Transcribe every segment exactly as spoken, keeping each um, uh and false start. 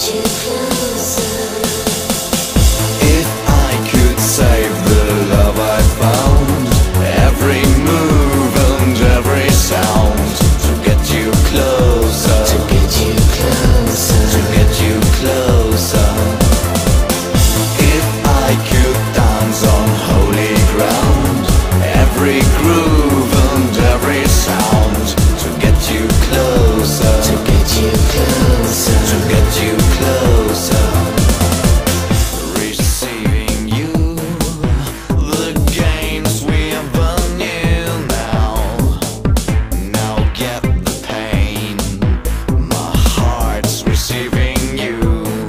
you closer. If I could save the love I found, every move and every sound, to get you closer, To get you closer. to get you closer. If I could dance on holy ground, every groove and every sound, to get you closer, To get you closer. to get you closer. Receiving you, the games we ever knew now. Now get the pain, my heart's receiving you.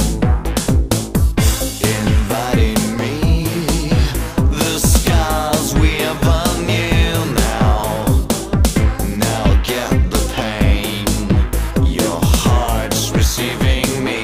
Inviting me, the scars we ever knew now. Now get the pain, your heart's receiving me.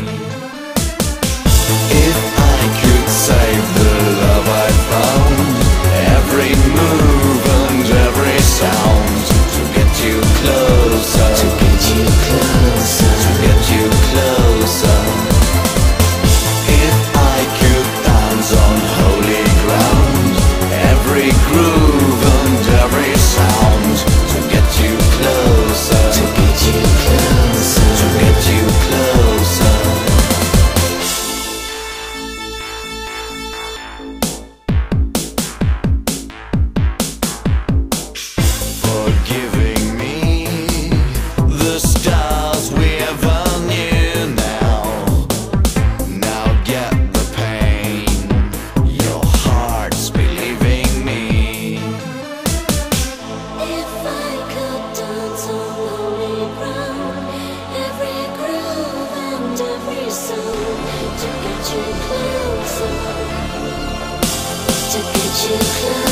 If I could save the love I found, every move and every sound, to get you closer, To get you closer. to get you closer. If I could dance on holy ground, every groove and every sound, to get you closer, To get you closer. to get you closer. Forgiving me, the stars we ever knew now. Now get the pain, your heart's believing me. If I could dance on holy ground, every groove and every sound, to get you closer. To get you closer.